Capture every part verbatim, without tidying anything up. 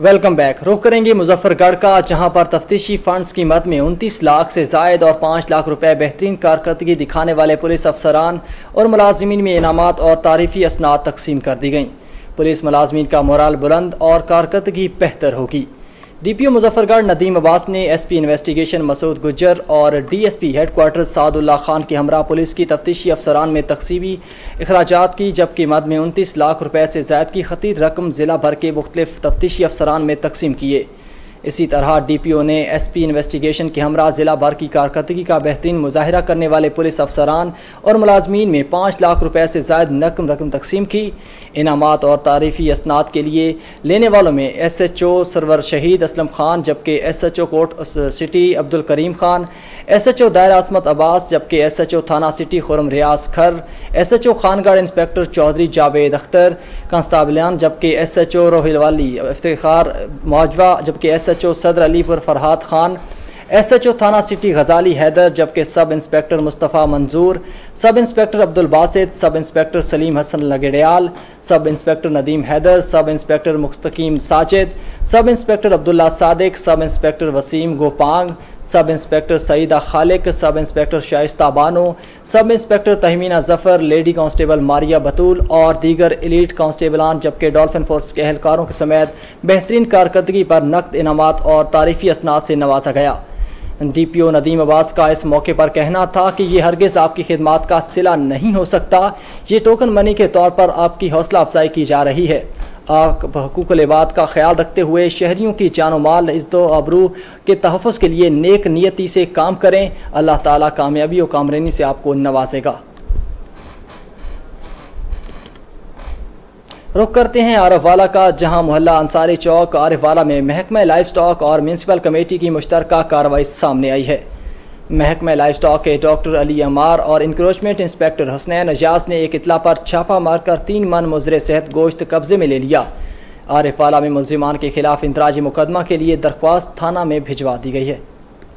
Welcome back. रुख करेंगे मुजफ्फरगढ़ का, जहां पर तफ्तीशी फंड्स की मद में उनतीस लाख से जायद और पाँच लाख रुपए बेहतरीन कारकर्दगी दिखाने वाले पुलिस अफसरान और मुलाजिमीन में इनामात और तारीफी असनाद तकसीम कर दी गई। पुलिस मुलाजिमीन का मोराल बुलंद और कारकर्दगी बेहतर होगी। D P O Muzaffargarh Nadeem Abbas ने S P investigation Masood Gujjar और D S P headquarter Sadullah Khan के हमरा पुलिस की तफ्तीशी अफसरान में तकसीमी अखराजात की, जबकि मद में उनतीस लाख रुपए से ज़ायद की खतीर रकम ज़िला भर के मुख्तलिफ तफ्तीशी अफसरान में तकसीम किए। इसी तरह डी पी ओ ने एस पी इन्वेस्टिगेशन के हमरा ज़िला भर की कारकर्दगी का बेहतरीन मुजाहिरा करने वाले पुलिस अफसरान और मुलाजमीन में पाँच लाख रुपए से ज़ायद नकम रकम तकसीम की। इनामात और तारीफ़ी असनाद के लिए लेने वालों में एस एच ओ सरवर शहीद असलम खान, जबकि S H O court city Abdul Karim Khan, S H O दायरा अस्मत अब्बास, जबकि एस एच ओ थाना city Khurram Riaz Khar, S H O Khangarh inspector Chaudhry Javed Akhtar कांस्टेबलान, जबकि एस एच ओ रोहिलवाली इफ्तिखार मौजवा, जबकि एस एच ओ सदर Alipur Farhad Khan, S H O थाना सिटी गजाली हैदर, जबकि सब इंस्पेक्टर मुस्तफ़ा मंजूर, sub inspector Abdul Basit, sub inspector Salim Hasan लगेड़ियाल, sub inspector Nadeem Haider, sub inspector मुस्तकीम Sajid, sub inspector Abdullah Sadiq, sub inspector Wasim Gopang, sub inspector Saeeda खालिक, sub inspector Shaista Bano, sub inspector Tehmina Zafar, lady constable Maria Batool और दीगर elite कांस्टेबलान, जबकि डॉल्फिन फोर्स के एहलकारों के समेत बेहतरीन कारकर्दगी पर नकद इनामात और तारीफ़ी असनाद से नवाजा गया। D P O Nadeem Abbas का इस मौके पर कहना था कि ये हरगिज़ आपकी खिदमात का सिला नहीं हो सकता, ये टोकन मनी के तौर पर आपकी हौसला अफजाई की जा रही है। आप हकूक़ुल इबाद का ख्याल रखते हुए शहरियों की जान माल इज़्ज़ो आबरू के तहफ़्फ़ुज़ के लिए नेक नियती से काम करें। अल्लाह ताला कामयाबी और कामरानी से आपको नवाजेगा। रुख करते हैं आरिफ वाला का, जहां मोहल्ला अंसारी चौक आरिफ वाला में महकमा लाइफ स्टॉक और म्यूनसिपल कमेटी की मुश्तरका कार्रवाई सामने आई है। महकमा लाइफ स्टॉक के डॉक्टर अली अमार और इंक्रोचमेंट इंस्पेक्टर हुसनैन अजाज ने एक इतला पर छापा मारकर तीन मन मुजरे सेहत गोश्त कब्जे में ले लिया। आरिफ वाला में मुलजिमान के खिलाफ इंदराजी मुकदमा के लिए दरख्वास्त थाना में भिजवा दी गई है।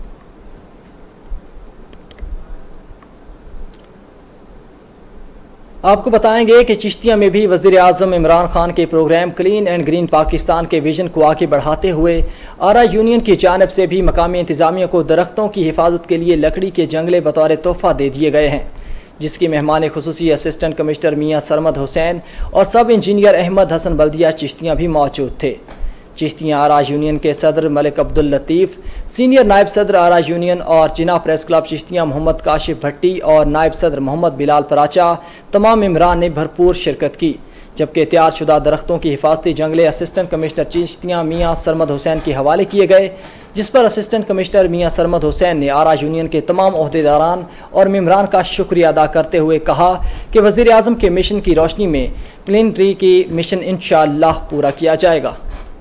आपको बताएंगे कि चिश्तिया में भी वज़ीर आज़म इमरान खान के programme clean and green Pakistan के विजन को आगे बढ़ाते हुए आरा यूनियन की जानिब से भी मकामी इंतज़ामिया को दरख्तों की हिफाजत के लिए लकड़ी के जंगले बतौर तोहफ़ा दे दिए गए हैं, जिसकी मेहमान खुसूसी असिस्टेंट कमिश्नर मियाँ सरमद हुसैन और सब इंजीनियर अहमद हसन बल्दिया चिश्तियाँ भी मौजूद थे। चिश्तियाँ आरा यूनियन के सदर मलिक अब्दुल लतीफ़, सीनियर नायब सदर आरा यूनियन और जिना प्रेस क्लब चिश्तियाँ मोहम्मद काशिफ भट्टी और नायब सदर मोहम्मद बिलाल पराचा तमाम इमरान ने भरपूर शिरकत की, जबकि तैयार शुदा दरख्तों की हिफाजती जंगले असिस्टेंट कमिश्नर चिश्तियाँ मियाँ सरमद हुसैन के हवाले किए गए, जिस पर असिस्टेंट कमिश्नर मियाँ सरमद हुसैन ने आरा यूनियन के तमाम ओहदेदारान और मेम्बरान का शुक्रिया अदा करते हुए कहा कि वज़ीर आज़म के मिशन की रोशनी में प्लेन ट्री की मिशन इंशाअल्लाह पूरा किया जाएगा।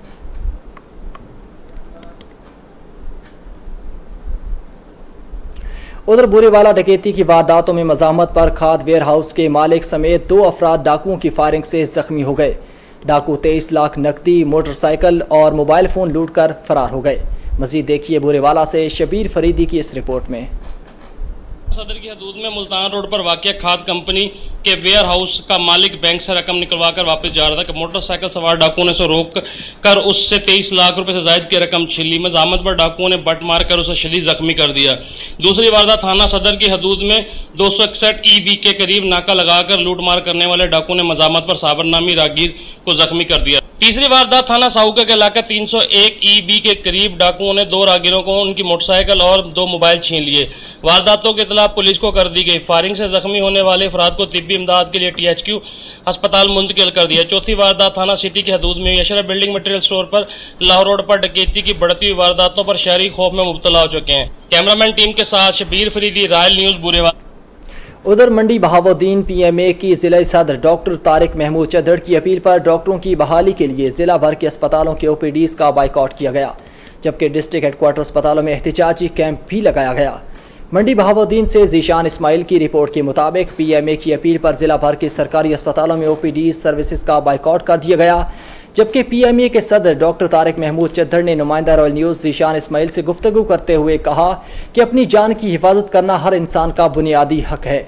उधर बुरेवाला डकैती की वारदातों में मज़ाहमत पर खाद वेयर हाउस के मालिक समेत दो अफराद डाकुओं की फायरिंग से जख्मी हो गए। डाकू तेईस लाख नकदी, मोटरसाइकिल और मोबाइल फ़ोन लूट कर फरार हो गए। मज़ीद देखिए बुरेवाला से शबीर फरीदी की इस रिपोर्ट में। सदर की हदूद में मुल्तान रोड पर वाक़िया खाद कंपनी के वेयर हाउस का मालिक बैंक से रकम निकलवा कर वापस जा रहा था कि मोटरसाइकिल सवार डाकुओं ने उसे रोक कर उससे तेईस लाख रुपए से जायद की रकम छीन ली। मज़ाहमत पर डाकुओं ने बट मार कर उसे शदीद जख्मी कर दिया। दूसरी वारदात थाना सदर की हदूद में दो सौ इकसठ ई बी के करीब नाका लगाकर लूटमार करने वाले डाकुओं ने मज़ाहमत पर साबर नामी रागीर को जख्मी कर दिया। तीसरी वारदात थाना साउका के इलाके तीन सौ एक ई बी के करीब डाकुओं ने दो रागीरों को उनकी मोटरसाइकिल और दो मोबाइल छीन लिए। वारदातों की इतला पुलिस को कर दी गई। फायरिंग से जख्मी होने वाले अफराद को तिब्बी इमदाद के लिए टी एच क्यू अस्पताल मुंतकिल कर दिया। चौथी वारदात थाना सिटी की हदूद में अशरफ बिल्डिंग मटेरियल स्टोर पर लाहौर रोड पर डकैती की बढ़ती हुई वारदातों पर शहरी खौफ में मुब्तला हो चुके हैं। कैमरामैन टीम के साथ शबीर फरीदी, रायल न्यूज़, बुरेवाला। उधर मंडी बहावुद्दीन पी एम ए की ज़िला सदर डॉक्टर तारिक महमूद चद्दड़ की अपील पर डॉक्टरों की बहाली के लिए ज़िला भर के अस्पतालों के ओ पी डीज़ का बाइकआउट किया गया, जबकि डिस्ट्रिक्ट हेडक्वार्टर अस्पतालों में एहतिजाजी कैंप भी लगाया गया। मंडी बहावुद्दीन से जीशान इस्माइल की रिपोर्ट के मुताबिक पी एम ए की अपील पर ज़िला भर के सरकारी अस्पतालों में ओ पी डी सर्विसेज का बाइकआउट कर दिया गया, जबकि पी एम ए के सदर डॉक्टर तारिक महमूद चद्दड़ ने नुमाइंदा रॉयल न्यूज़ जीशान इस्माइल से गुफ्तगू करते हुए कहा कि अपनी जान की हिफाजत करना हर इंसान का बुनियादी हक है।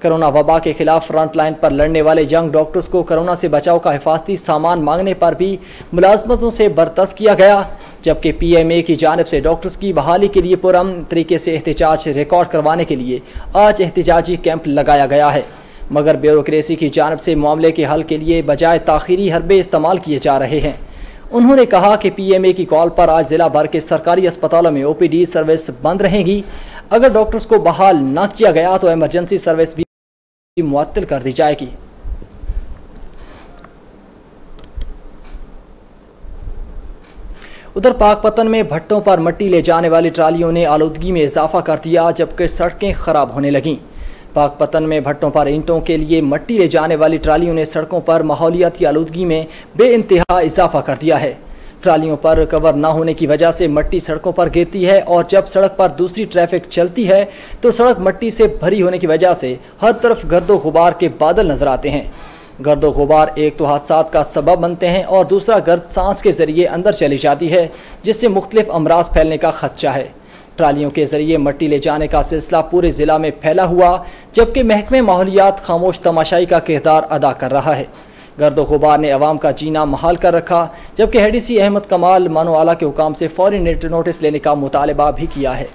कोरोना वबा के खिलाफ फ्रंट लाइन पर लड़ने वाले यंग डॉक्टर्स को कोरोना से बचाव का हिफाजती सामान मांगने पर भी मुलाजमतों से बरतरफ किया गया, जबकि पी एम ए की जानिब से डॉक्टर्स की बहाली के लिए पुरअमन तरीके से एहतजाज रिकॉर्ड करवाने के लिए आज एहतजाजी कैंप लगाया गया है, मगर ब्यूरोक्रेसी की जानिब से मामले के हल के लिए बजाय ताखीरी हरबे इस्तेमाल किए जा रहे हैं। उन्होंने कहा कि पी एम ए की कॉल पर आज जिला भर के सरकारी अस्पतालों में ओ पी डी सर्विस बंद रहेगी। अगर डॉक्टर्स को बहाल न किया गया तो इमरजेंसी सर्विस भी मुअत्तल कर दी जाएगी। उधर पाकपतन में भट्टों पर मट्टी ले जाने वाली ट्रालियों ने आलूदगी में इजाफा कर दिया, जबकि सड़कें खराब होने लगीं। पाकपतन में भट्टों पर ईंटों के लिए मट्टी ले जाने वाली ट्रालियों ने सड़कों पर माहौलियाती आलूदगी में बेइंतहा इजाफा कर दिया है। ट्रालियों पर कवर न होने की वजह से मट्टी सड़कों पर गिरती है और जब सड़क पर दूसरी ट्रैफिक चलती है तो सड़क मट्टी से भरी होने की वजह से हर तरफ गर्दो गुबार के बादल नजर आते हैं। गर्दो गुबार एक तो हादसात का सबब बनते हैं और दूसरा गर्द सांस के जरिए अंदर चली जाती है, जिससे मुख्तलिफ अमराज फैलने का खदशा है। ट्रालियों के जरिए मट्टी ले जाने का सिलसिला पूरे जिला में फैला हुआ, जबकि महकमे माहौलियात खामोश तमाशाई का किरदार अदा कर रहा है। गर्दो गुबार ने अवाम का जीना महाल कर रखा, जबकि हेडीसी अहमद कमाल मानो आला के हुकाम से फौरी नोटिस लेने का मुतालबा भी किया है।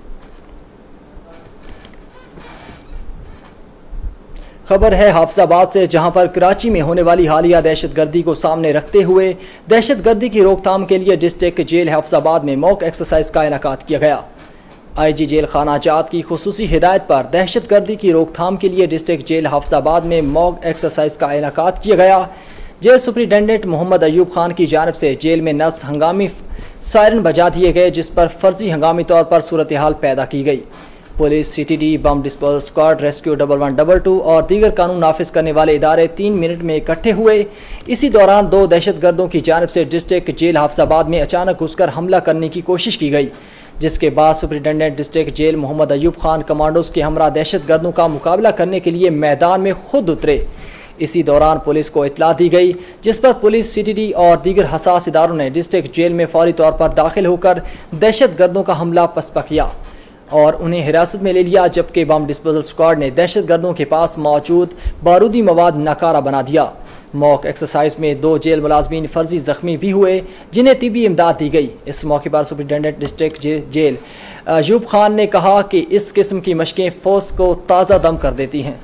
खबर है हाफिजाबाद से, जहां पर कराची में होने वाली हालिया दहशतगर्दी को सामने रखते हुए दहशतगर्दी की रोकथाम के लिए डिस्ट्रिक्ट जेल हाफिजाबाद में मॉक एक्सरसाइज का इनेकाद किया गया। आई जी जेल खाना जात की खुसूसी हिदायत पर दहशतगर्दी की रोकथाम के लिए डिस्ट्रिक्ट जेल हाफिजाबाद में मॉक एक्सरसाइज का इनेकाद किया गया। जेल सुपरिटेंडेंट मोहम्मद अयूब खान की जानिब से जेल में नफ्स हंगामी सायरन बजा दिए गए, जिस पर फर्जी हंगामी तौर पर सूरत हाल पैदा की गई। Police, C T D, bomb disposal squad, rescue double one double two और दीगर कानून नाफिज करने वाले इदारे तीन मिनट में इकट्ठे हुए। इसी दौरान दो दहशतगर्दों की जानिब से डिस्ट्रिक्ट जेल हाफिजाबाद में अचानक घुसकर हमला करने की कोशिश की गई, जिसके बाद superintendent district jail Muhammad Ayub Khan commandos के हमरा दहशतगर्दों का मुकाबला करने के लिए मैदान में खुद उतरे। इसी दौरान पुलिस को इतला दी गई, जिस पर पुलिस, सी टी डी और दीगर हसास इदारों ने डिस्ट्रिक्ट जेल में फौरी तौर पर दाखिल होकर दहशतगर्दों का हमला पसपा किया और उन्हें हिरासत में ले लिया, जबकि बम डिस्पोजल स्क्वाड ने दहशतगर्दों के पास मौजूद बारूदी मवाद नकारा बना दिया। मॉक एक्सरसाइज में दो जेल मुलाजमीन फर्जी जख्मी भी हुए, जिन्हें तिबी इमदाद दी गई। इस मौके पर सुपरिटेंडेंट डिस्ट्रिक्ट जे, जेल अयूब खान ने कहा कि इस किस्म की मशकें फौज को ताज़ा दम कर देती हैं।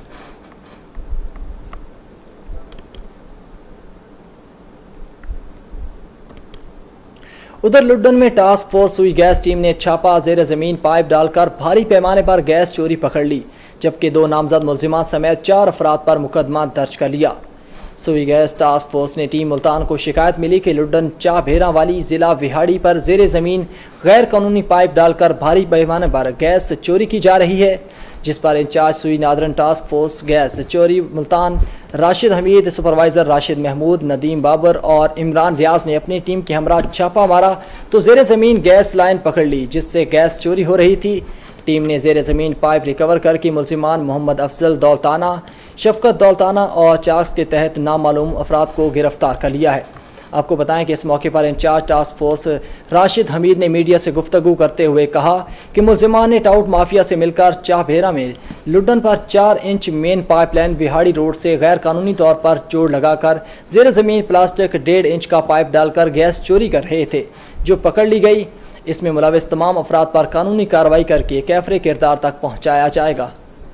उधर लुड्डन में टास्क फोर्स हुई गैस टीम ने छापा जेर जमीन पाइप डालकर भारी पैमाने पर गैस चोरी पकड़ ली, जबकि दो नामजद मुलजिमान समेत चार अफराद पर मुकदमा दर्ज कर लिया। सुई गैस टास्क फोर्स ने टीम मुल्तान को शिकायत मिली कि लुड्डन चाह भेरा वाली जिला विहाड़ी पर जेर ज़मीन गैर कानूनी पाइप डालकर भारी पैमाने पर गैस चोरी की जा रही है, जिस पर इंचार्ज सुई नादरन टास्क फोर्स गैस चोरी मुल्तान राशिद हमीद, सुपरवाइज़र राशिद महमूद, नदीम बाबर और इमरान रियाज ने अपनी टीम के हमरा छापा मारा तो जेर ज़मीन गैस लाइन पकड़ ली, जिससे गैस चोरी हो रही थी। टीम ने जेर ज़मीन पाइप रिकवर करके मुलजिमान मोहम्मद अफजल दौलताना, शफकत दौलताना और चार्ज के तहत नामालूम अफराद को गिरफ्तार कर लिया है। आपको बताएं कि इस मौके पर incharge task force Rashid Hameed ने मीडिया से गुफ्तगू करते हुए कहा कि मुलजिमान ने टाउट माफिया से मिलकर चाहभेरा में लुड्डन पर चार इंच मेन पाइपलाइन बिहाड़ी रोड से गैर कानूनी तौर पर जोड़ लगाकर जेर ज़मीन प्लास्टिक डेढ़ इंच का पाइप डालकर गैस चोरी कर रहे थे, जो पकड़ ली गई। इसमें मुलविस तमाम अफराद पर कानूनी कार्रवाई करके कैफरे किरदार तक पहुँचाया जाएगा।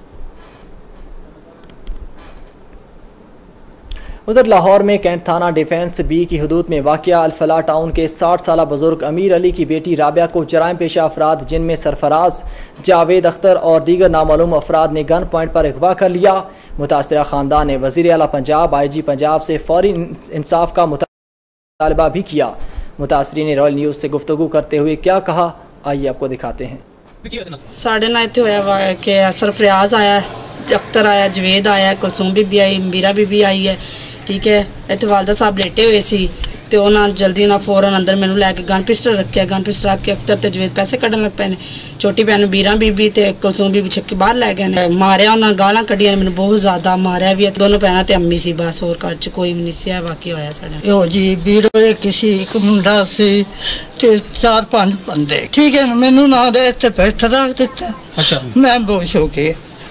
उधर लाहौर में कैंट थाना डिफेंस बी की हदूद में वाक़िया अल-फलाह टाउन के साठ साल बुजुर्ग अमीर अली की बेटी राबिया को जराइम पेशा अफराद, जिनमें सरफराज, जावेद अख्तर और दीगर नामालूम अफराद ने गन पॉइंट पर अगवा कर लिया। मुतासरा ख़ानदान ने वज़ीर आला पंजाब, आई जी पंजाब से फौरी इंसाफ का मुतालबा भी किया। मुतासरी ने रॉयल न्यूज़ से गुफ्तगू करते हुए क्या कहा, आइए आपको दिखाते हैं। साढ़े ना इतने होया कि सरफराज आया, अख्तर आया, जवेद आया, कुलसूम बीबी आई, मीरा बीबी आई है, ठीक है। इतने वालदा साहब लेटे हुए सी तो उन्होंने जल्दी ना फौरन अंदर मैंने लैके गन पिस्टल रखे, गन पिस्टल रख के अख्तर ते जवेद पैसे कढ़न लग पे ने। छोटी भैन बीरा बीबी ते कुलसूम बीबी छक्के बाहर लै गए ने, मारिया उन्होंने गालां कढ़ियां, मैंने बहुत ज़्यादा मारिया भी है। दोनों भैन ते अम्मी सी, बस और घर च कोई नहीं सी। वाकई होया साढ़े यो जी बीरो किसी एक मुंडा सी ते चार पांच बंदे, ठीक है। मैनू ना दे ते बैठ रख दिता। अच्छा। मैं बेहोश हो के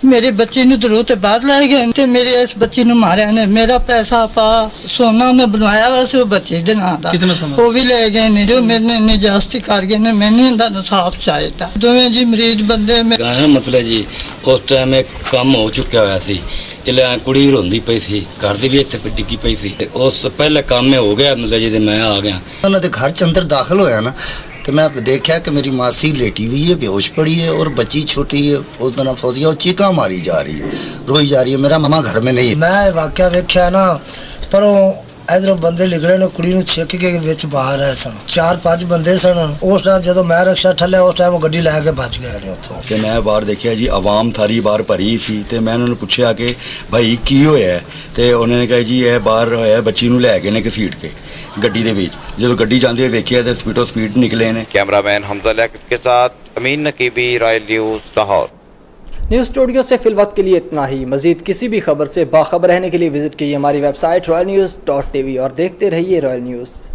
मेरे बच्चे ने दरों ते बाहर लै गए ते मेरे इस बच्चे ने मारिया ने। मेरा पैसा पा सोना मैं बनवाया वा सी बच्चे दे नां दा, वो भी ले गए ने। जो मेरे निजास्ती कर गए ने, मैंने इनदा इंसाफ चाहिदा। दोवें जी मरीज बंदे में मतलब जी उस टाइम एक काम हो चुका हुआ सी, जिले कुड़ी रोंदी पई सी, घर दी भी इत्थे डिग्गी पई सी, उस पहले काम में हो गया मतलब जी मैं आ गया। उन्होंने घर च अंदर दाखिल होया ना तो मैं देखा कि मेरी मासी लेटी हुई है, बेहोश पड़ी है और बच्ची छोटी है उस दिन फौजिया वो चीखा मारी जा रही है, रोई जा रही है, मेरा मामा घर में नहीं। मैं वाकया वेख्या ना पर इधरों बंदे निकले ने कुड़ी नूं छेक के विच बाहर आए सन, चार पांच बंदे सन। उस टाइम जो मैं रक्षा ठल्लिया उस टाइम वो गड्डी लैके बच गए ने उत्थों। ते मैं बाहर देखिया जी आवाम सारी बाहर भरी सी ते मैं उन्होंने पूछा कि भाई की होया ते उन्होंने कहा जी यह बाहर होया बच्ची नूं लै गए ने घसीट के गड्डी दे विच। जो गड्डी जांदे हुए वेखिया ते स्पीडो स्पीड निकले ने। कैमरामैन हमजा लियाकत के साथ Amin Naqibi, royal news Lahore. News studio से फिलवक्त के लिए इतना ही। मजीद किसी भी खबर से बाखबर रहने के लिए विजिट कीजिए हमारी website royal news dot T V और देखते रहिए रॉयल न्यूज़।